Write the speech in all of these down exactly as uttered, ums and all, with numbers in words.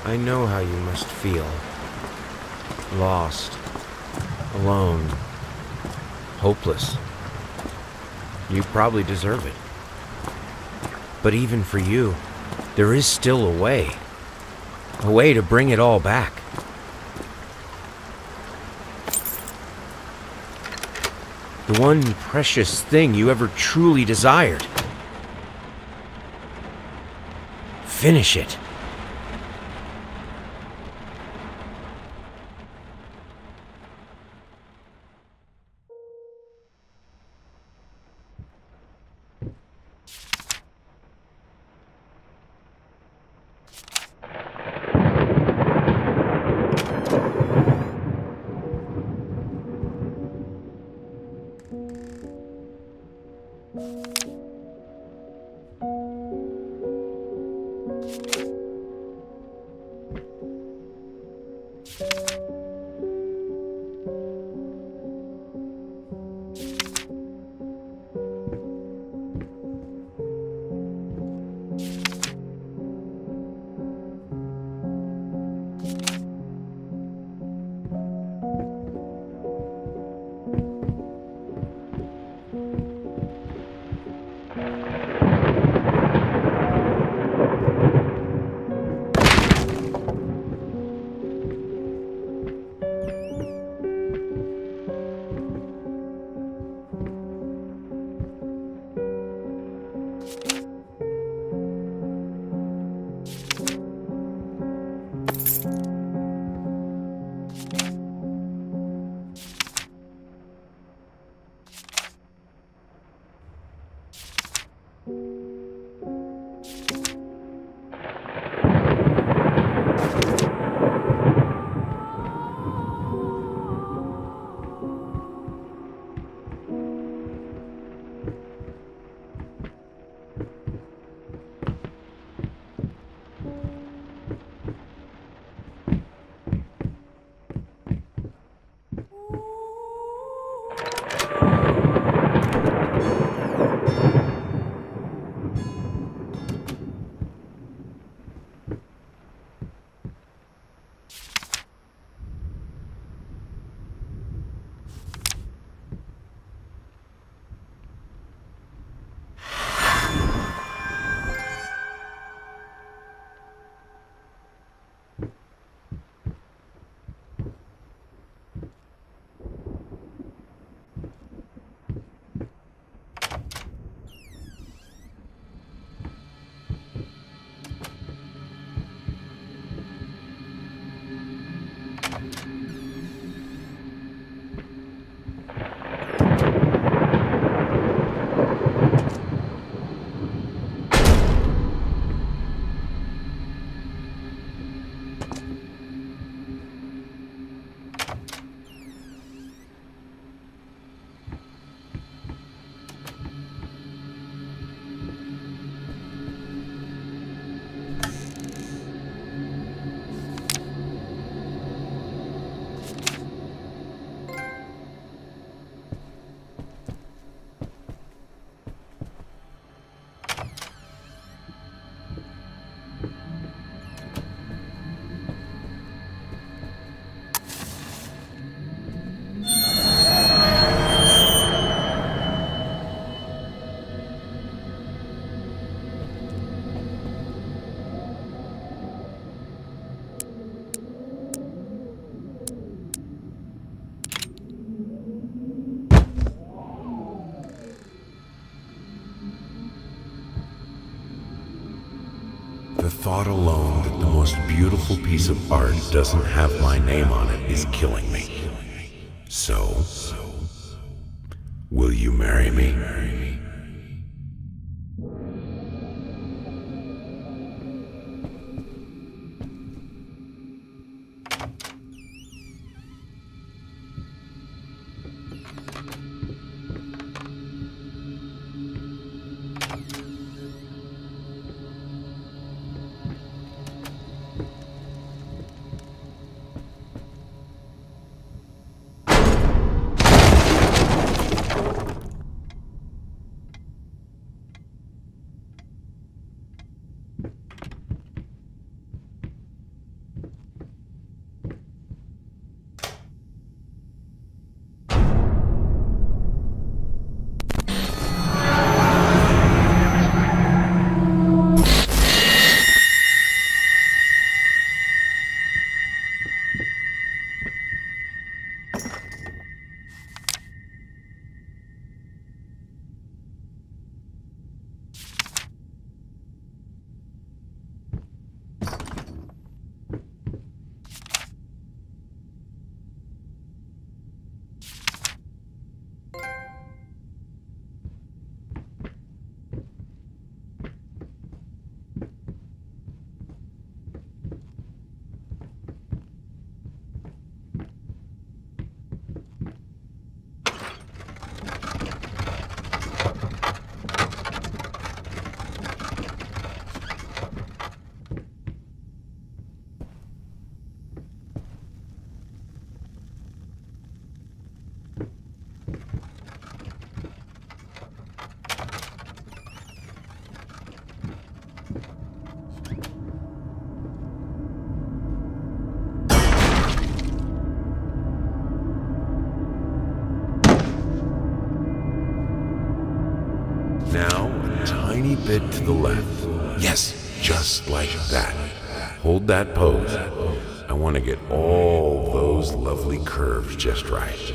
I know how you must feel. Lost. Alone. Hopeless. You probably deserve it. But even for you, there is still a way. A way to bring it all back. The one precious thing you ever truly desired. Finish it. The thought alone that the most beautiful piece of art doesn't have my name on it is killing me. So, will you marry me? bit to the left. Yes, just like that. Hold that pose. I want to get all those lovely curves just right.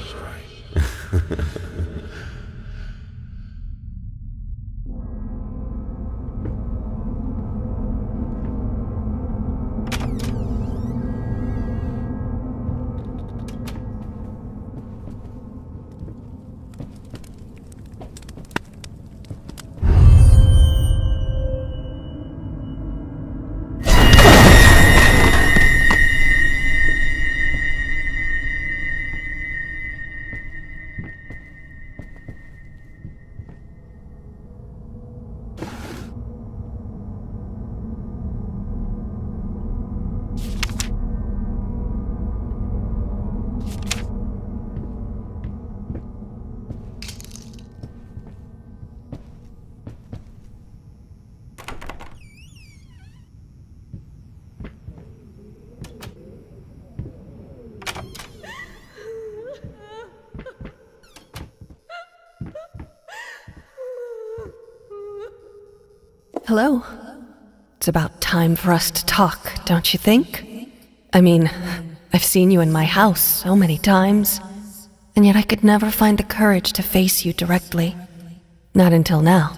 Hello. It's about time for us to talk, don't you think? I mean, I've seen you in my house so many times, and yet I could never find the courage to face you directly. Not until now.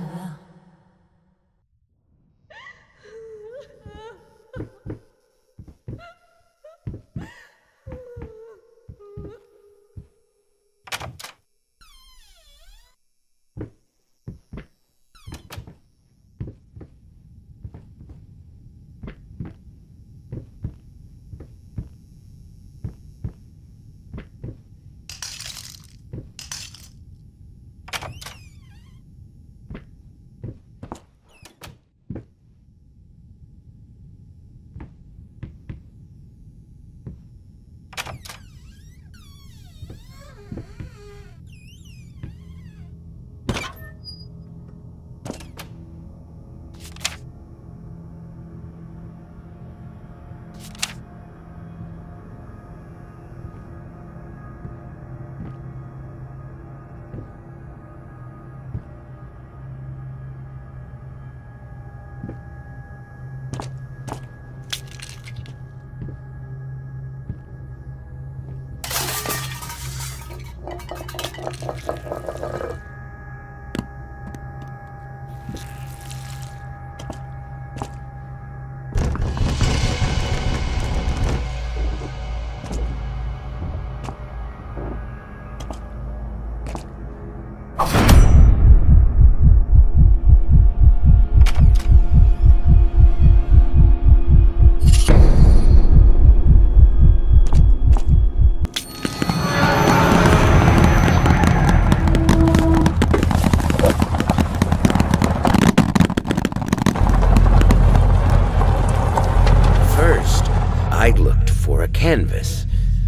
Canvas.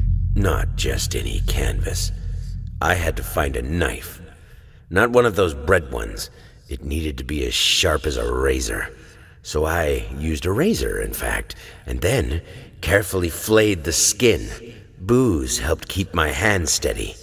Not just any canvas. I had to find a knife. Not one of those bread ones. It needed to be as sharp as a razor. So I used a razor, in fact, and then carefully flayed the skin. Booze helped keep my hand steady.